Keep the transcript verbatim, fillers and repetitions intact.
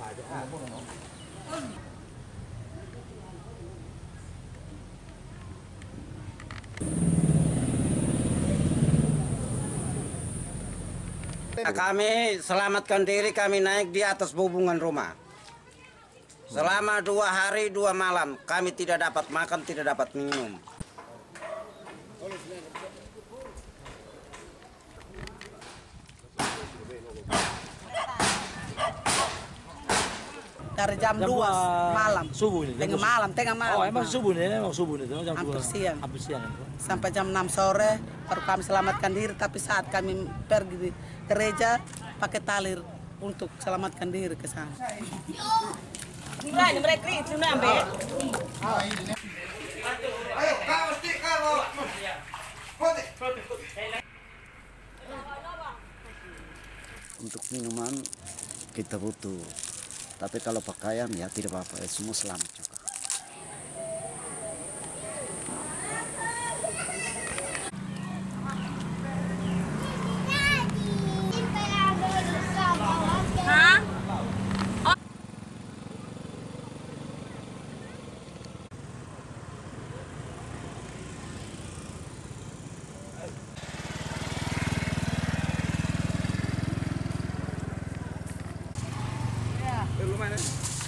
Kami selamatkan diri, kami naik di atas bubungan rumah. Selama dua hari dua malam kami tidak dapat makan, tidak dapat minum. Dari jam, jam dua malam. Subuh ini. Tengah malam, tengah malam. Oh, emang subuh ini, emang subuh ini. Jam hampir siang. Hampir siang. Sampai jam enam sore baru kami selamatkan diri, tapi saat kami pergi di gereja pakai talir untuk selamatkan diri ke sana. Untuk minuman kita butuh, tapi kalau pakaian ya tidak apa-apa, ya semua selamat juga. Lumayan.